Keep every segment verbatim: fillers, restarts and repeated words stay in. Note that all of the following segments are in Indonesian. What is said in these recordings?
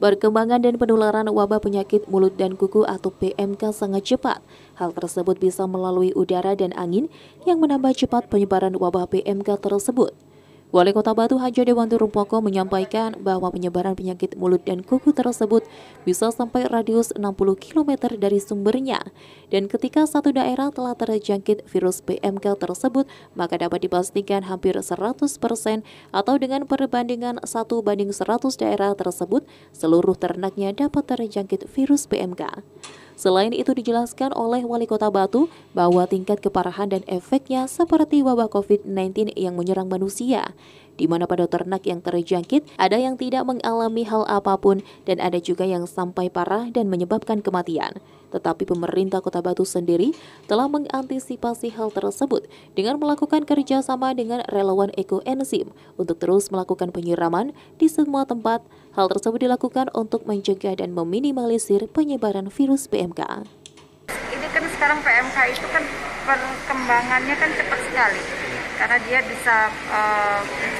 Perkembangan dan penularan wabah penyakit mulut dan kuku atau P M K sangat cepat. Hal tersebut bisa melalui udara dan angin yang menambah cepat penyebaran wabah P M K tersebut. Wali Kota Batu Hadjo Dewanto Rumpoko menyampaikan bahwa penyebaran penyakit mulut dan kuku tersebut bisa sampai radius enam puluh kilometer dari sumbernya. Dan ketika satu daerah telah terjangkit virus P M K tersebut, maka dapat dipastikan hampir seratus persen atau dengan perbandingan satu banding seratus daerah tersebut, seluruh ternaknya dapat terjangkit virus P M K. Selain itu dijelaskan oleh Wali Kota Batu bahwa tingkat keparahan dan efeknya seperti wabah covid sembilan belas yang menyerang manusia, di mana pada ternak yang terjangkit ada yang tidak mengalami hal apapun dan ada juga yang sampai parah dan menyebabkan kematian. Tetapi pemerintah Kota Batu sendiri telah mengantisipasi hal tersebut dengan melakukan kerjasama dengan relawan ekoenzim untuk terus melakukan penyiraman di semua tempat. Hal tersebut dilakukan untuk mencegah dan meminimalisir penyebaran virus P M K. Ini kan sekarang P M K itu kan perkembangannya kan cepat sekali karena dia bisa uh,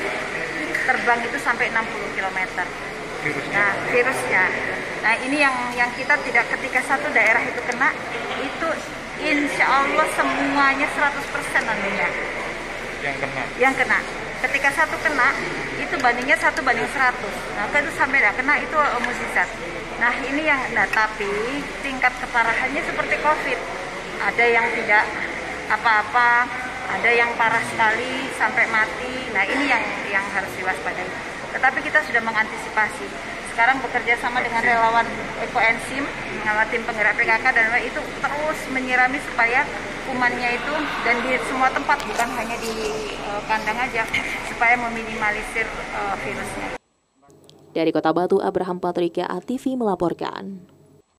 terbang itu sampai enam puluh kilometer. Nah, virusnya. Nah, ini yang yang kita tidak, ketika satu daerah itu kena, itu insya Allah semuanya seratus persen nantinya. Yang kena? Yang kena. Ketika satu kena, itu bandingnya satu banding seratus. Nah, kalau itu sampai tidak kena, itu mukjizat. Nah, ini yang, nah tapi tingkat keparahannya seperti COVID. Ada yang tidak apa-apa, ada yang parah sekali sampai mati. Nah, ini yang yang harus diwaspadai. Tetapi kita sudah mengantisipasi. Sekarang bekerja sama dengan relawan ekoenzim, dengan tim penggerak P K K dan itu terus menyirami supaya kumannya itu dan di semua tempat, bukan hanya di uh, kandang aja, supaya meminimalisir uh, virusnya. Dari Kota Batu, Abraham Patrika, A T V melaporkan.